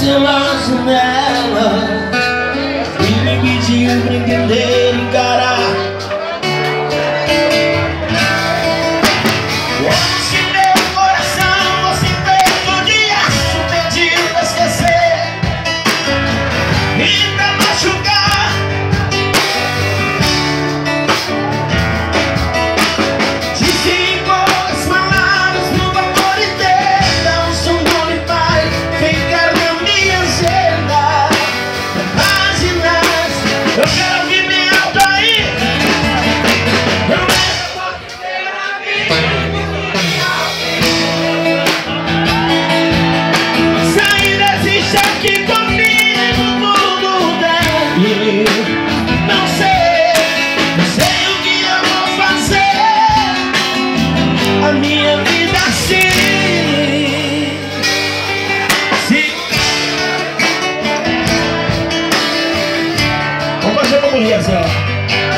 pela janela e me pediu pra entender e encarar. Hoje meu coração fosse feito de aço, pediu pra esquecer e pra machucar. Disse poucas palavras pro vapor inteiro, dá um som bom e vai ficar na minha agenda. Páginas, eu quero ouvir bem alto aí. Eu lembro a porta inteira na vida. Sair desse choque comigo, mundo dele. Não sei o que eu vou fazer. A minha vida assim. Vamos fazer uma mulher assim, ó.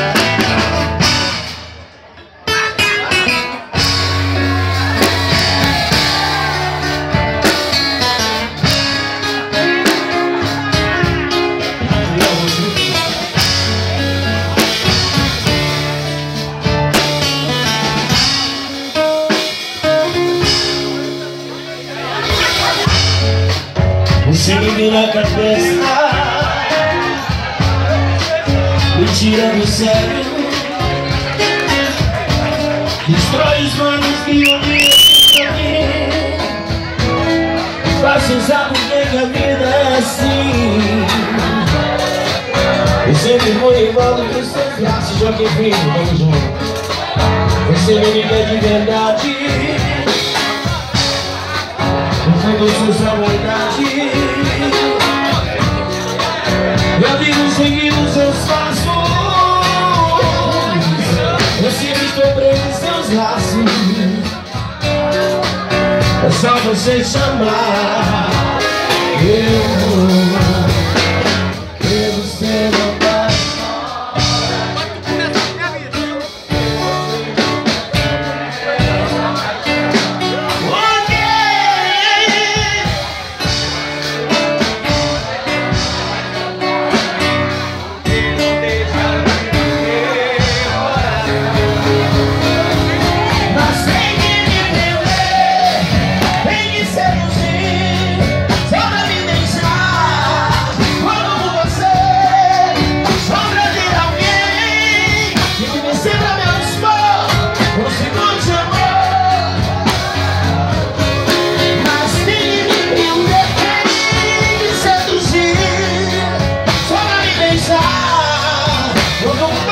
Você me vira a cabeça, me tira do sério, destrói os planos que eu vi pra mim. Faço usar porque que a vida é assim. Eu sempre vou em volta dos seus braços, joguei vivo, vamos junto. Você me quer de verdade, no fundo sua vontade. Eu vivo seguindo seus passos, eu sempre estou preso em seus laços. É só você chamar, eu vou, que você não vai. Vamos